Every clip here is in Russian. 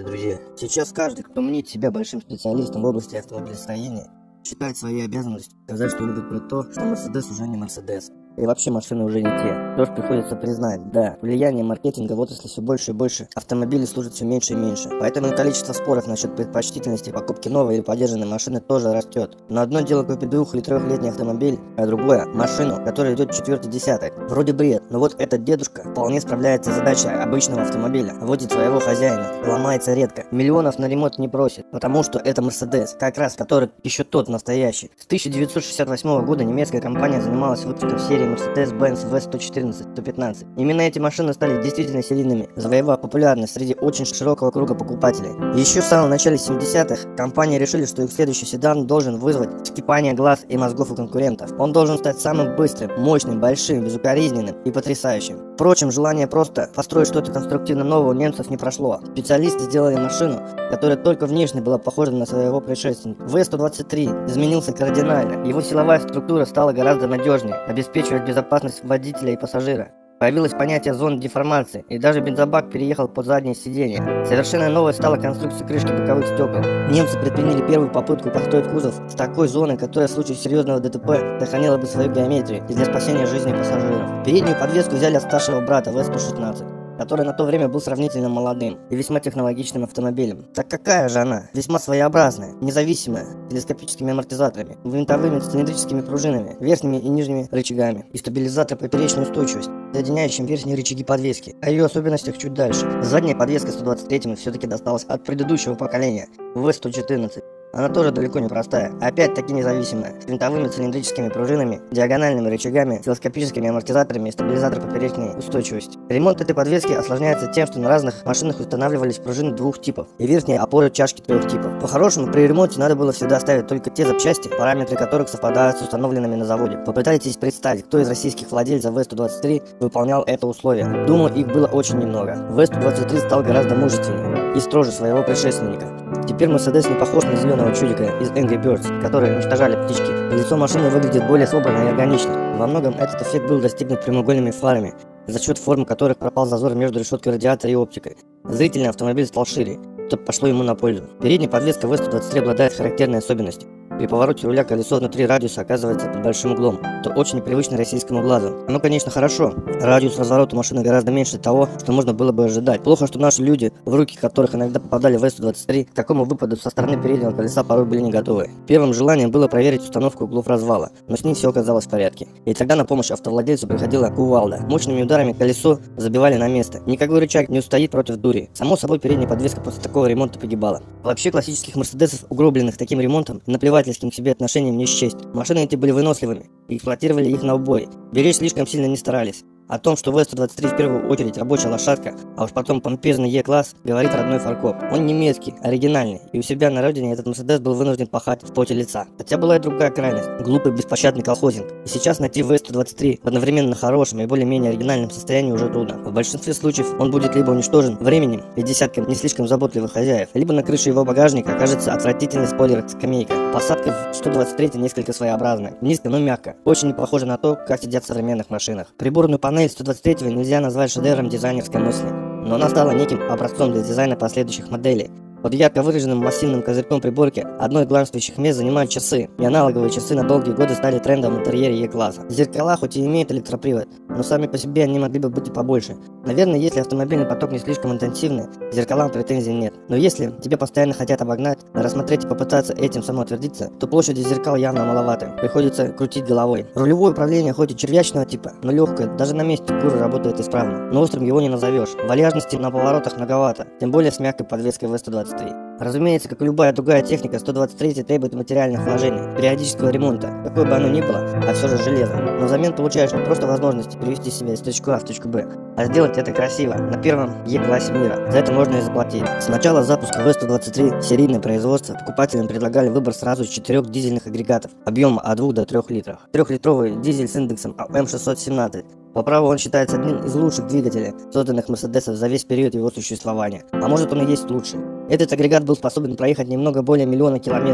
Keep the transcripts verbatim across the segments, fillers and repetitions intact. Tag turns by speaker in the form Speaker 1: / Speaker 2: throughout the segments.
Speaker 1: Привет, друзья! Сейчас каждый, кто мнит себя большим специалистом в области автомобилестроения, считает своей обязанностью сказать что-нибудь про то, что Мерседес уже не Мерседес. И вообще машины уже не те. Тоже приходится признать, да, влияние маркетинга в отрасли все больше и больше, автомобили служат все меньше и меньше. Поэтому и количество споров насчет предпочтительности покупки новой или подержанной машины тоже растет. Но одно дело купить двух- или трехлетний автомобиль, а другое – машину, которая идет четвертый десяток. Вроде бред, но вот этот дедушка вполне справляется с задачей обычного автомобиля. Водит своего хозяина, ломается редко, миллионов на ремонт не просит, потому что это Мерседес, как раз который еще тот настоящий. С тысяча девятьсот шестьдесят восьмого года немецкая компания занималась выпуском серии Mercedes-Benz ви сто четырнадцать сто пятнадцать. Именно эти машины стали действительно серийными, завоевав популярность среди очень широкого круга покупателей. Еще в самом начале семидесятых компании решили, что их следующий седан должен вызвать вскипание глаз и мозгов у конкурентов. Он должен стать самым быстрым, мощным, большим, безукоризненным и потрясающим. Впрочем, желание просто построить что-то конструктивно нового у немцев не прошло. Специалисты сделали машину, которая только внешне была похожа на своего предшественника. ви сто двадцать три изменился кардинально. Его силовая структура стала гораздо надежнее, обеспечивать безопасность водителя и пассажира. Появилось понятие зоны деформации, и даже бензобак переехал под заднее сиденье. Совершенно новой стала конструкция крышки боковых стекол. Немцы предприняли первую попытку построить кузов с такой зоной, которая в случае серьезного ДТП сохранила бы свою геометрию и для спасения жизни пассажиров. Переднюю подвеску взяли от старшего брата ви сто шестнадцать. Который на то время был сравнительно молодым и весьма технологичным автомобилем. Так какая же она? Весьма своеобразная, независимая, телескопическими амортизаторами, винтовыми цилиндрическими пружинами, верхними и нижними рычагами и стабилизатор поперечной устойчивости, соединяющим верхние рычаги подвески. О ее особенностях чуть дальше. Задняя подвеска сто двадцать третьему все-таки досталась от предыдущего поколения ви сто четырнадцать. Она тоже далеко не простая, опять-таки независимая, с винтовыми цилиндрическими пружинами, диагональными рычагами, телескопическими амортизаторами и стабилизатор поперечной устойчивости. Ремонт этой подвески осложняется тем, что на разных машинах устанавливались пружины двух типов и верхние опоры чашки трех типов. По-хорошему, при ремонте надо было всегда ставить только те запчасти, параметры которых совпадают с установленными на заводе. Попытайтесь представить, кто из российских владельцев ви сто двадцать три выполнял это условие. Думаю, их было очень немного. ви сто двадцать три стал гораздо мужественнее и строже своего предшественника. Теперь Мерседес не похож на зеленого чудика из Angry Birds, которые уничтожали птички. Лицо машины выглядит более собранно и органично. Во многом этот эффект был достигнут прямоугольными фарами, за счет форм которых пропал зазор между решеткой радиатора и оптикой. Зрительный автомобиль стал шире, что пошло ему на пользу. Передняя подвеска ви сто двадцать три обладает характерной особенностью. При повороте руля колесо внутри радиуса оказывается под большим углом, что очень непривычно российскому глазу. Оно, конечно, хорошо. Радиус разворота машины гораздо меньше того, что можно было бы ожидать. Плохо, что наши люди, в руки которых иногда попадали ви сто двадцать три, к такому выпаду со стороны переднего колеса порой были не готовы. Первым желанием было проверить установку углов развала, но с ним все оказалось в порядке. И тогда на помощь автовладельцу приходила кувалда. Мощными ударами колесо забивали на место. Никакой рычаг не устоит против дури. Само собой, передняя подвеска после такого ремонта погибала. Вообще, классических мерседесов, угробленных таким ремонтом, наплевательским к себе отношением не счесть. Машины эти были выносливыми и эксплуатировали их на убой. Беречь слишком сильно не старались. О том, что ви сто двадцать три в первую очередь рабочая лошадка, а уж потом помпезный Е-класс, говорит родной фаркоп. Он немецкий, оригинальный, и у себя на родине этот Мерседес был вынужден пахать в поте лица. Хотя была и другая крайность – глупый беспощадный колхозинг. И сейчас найти ви сто двадцать три в одновременно хорошем и более-менее оригинальном состоянии уже трудно. В большинстве случаев он будет либо уничтожен временем и десятком не слишком заботливых хозяев, либо на крыше его багажника окажется отвратительный спойлер-скамейка. Посадка в сто двадцать три несколько своеобразная, низко, но мягко, очень не похожа на то, как сидят в современных машинах. Приборную панель сто двадцать третьего нельзя назвать шедевром дизайнерской мысли, но она стала неким образцом для дизайна последующих моделей. Под ярко выраженным массивным козырьком приборки одной из главенствующих мест занимают часы, и аналоговые часы на долгие годы стали трендом в интерьере Е-класса. Зеркала хоть и имеют электропривод, но сами по себе они могли бы быть и побольше. Наверное, если автомобильный поток не слишком интенсивный, зеркалам претензий нет. Но если тебя постоянно хотят обогнать, рассмотреть и попытаться этим самоутвердиться, то площади зеркал явно маловаты, приходится крутить головой. Рулевое управление хоть и червячного типа, но легкое, даже на месте куры работает исправно, но острым его не назовешь. Вальяжности на поворотах многовато, тем более с мягкой подвеской ви сто двадцать три. Разумеется, как и любая другая техника, сто двадцать три требует материальных вложений, периодического ремонта, какой бы оно ни было, а все же железо. Но взамен получаешь не просто возможность привести себя из точки А в точку Б, а сделать это красиво, на первом Е-классе мира. За это можно и заплатить. С начала запуска ви сто двадцать три в серийное производство покупателям предлагали выбор сразу из четырех дизельных агрегатов, объемом от двух до трёх литров. Трехлитровый дизель с индексом эм шестьсот семнадцать. По праву он считается одним из лучших двигателей, созданных Мерседесом за весь период его существования. А может, он и есть лучший. Этот агрегат был способен проехать немного более миллиона километров,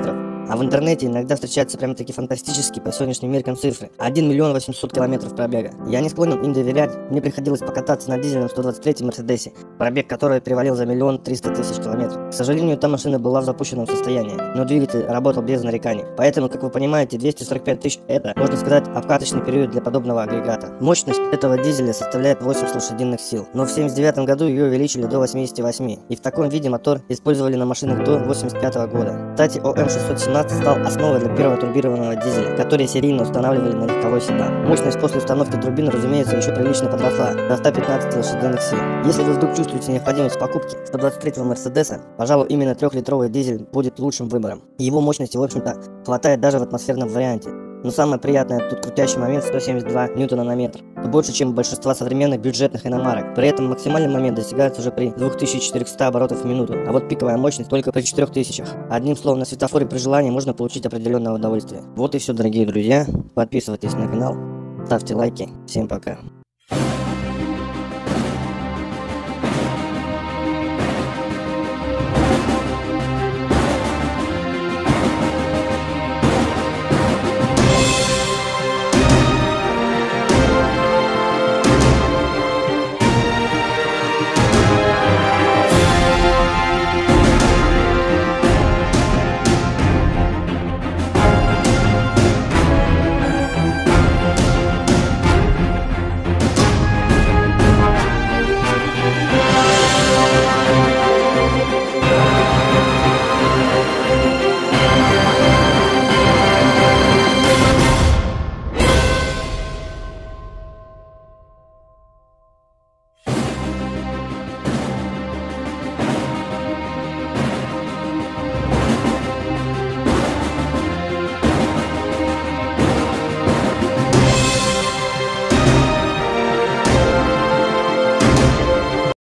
Speaker 1: А в интернете иногда встречаются прям такие фантастические по сегодняшним меркам цифры. один миллион восемьсот километров пробега. Я не склонен им доверять. Мне приходилось покататься на дизельном сто двадцать третьем Мерседесе, пробег которой перевалил за миллион триста тысяч километров. К сожалению, та машина была в запущенном состоянии, но двигатель работал без нареканий. Поэтому, как вы понимаете, двести сорок пять тысяч это, можно сказать, обкаточный период для подобного агрегата. Мощность этого дизеля составляет восемьдесят лошадиных сил, но в семьдесят девятом году ее увеличили до восьмидесяти восьми, и в таком виде мотор использовали на машинах до восемьдесят пятого года. Кстати, О М шестьсот семнадцать стал основой для первого турбированного дизеля, который серийно устанавливали на легковой седан. Мощность после установки турбины, разумеется, еще прилично подросла до ста пятнадцати лошадиных сил. Если вы вдруг чувствуете необходимость в покупке сто двадцать третьего Мерседеса, пожалуй, именно трехлитровый дизель будет лучшим выбором. Его мощности, в общем-то, хватает даже в атмосферном варианте. Но самое приятное тут крутящий момент сто семьдесят два ньютона на метр. Это больше, чем у большинства современных бюджетных иномарок. При этом максимальный момент достигается уже при двух тысячах четырёхстах оборотов в минуту, а вот пиковая мощность только при четырёх тысячах. Одним словом, на светофоре при желании можно получить определенное удовольствие. Вот и все, дорогие друзья. Подписывайтесь на канал, ставьте лайки. Всем пока.